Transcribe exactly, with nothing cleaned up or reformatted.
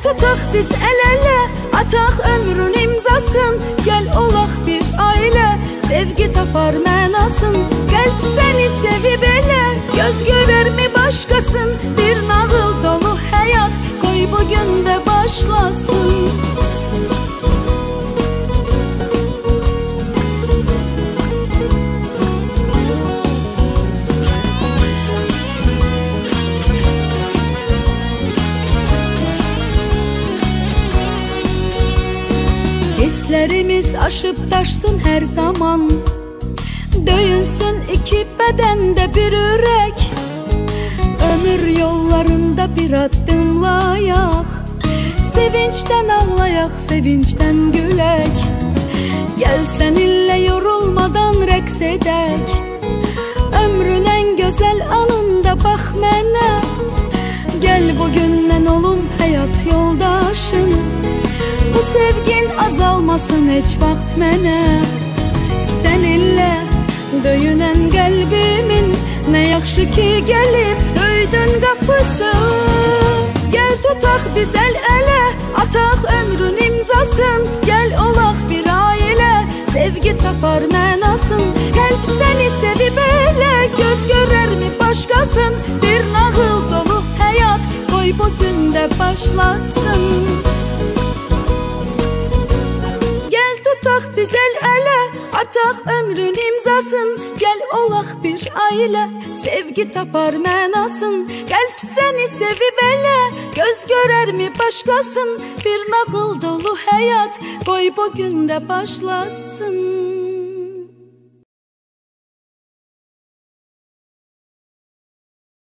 tutaq biz el-ele, ataq ömrün imzasın. Gəl olaq bir ailə, sevgi tapar mənasın. Qəlb səni sevib elə, göz görərmi başqasın? Bir nağıl dolu həyat, qoy bugün də başlasın. Hislərimiz aşıb daşsın hər zaman, döyünsün iki bədəndə bir ürək. Ömür yollarında bir addımlayaq, sevincdən ağlayaq, sevincdən gülək. Gəl səninlə yorulmadan rəqs edək, ömrün ən gözəl anında bax mənə. Gəl bugündən olum həyat yoldaşın, bu sevgin azalmasın heç vaxt mənə. Səninlə döyünən qəlbimin, nə yaxşı ki gəlib döydün qapısı. Gəl tutaq biz el-ele, ataq ömrün imzasın. Gəl olaq bir ailə, sevgi tapar mənasın. Qəlb səni sevib elə, göz görərmi başqasın? Bir nağıl dolu həyat, qoy bugün də başlasın. Tutaq biz el-ele, ataq ömrün imzasın. Gəl olaq bir ailə, sevgi tapar mənasın. Qəlb səni sevib elə, göz görərmi başqasın? Bir nağıl dolu həyat, qoy bugün də başlasın.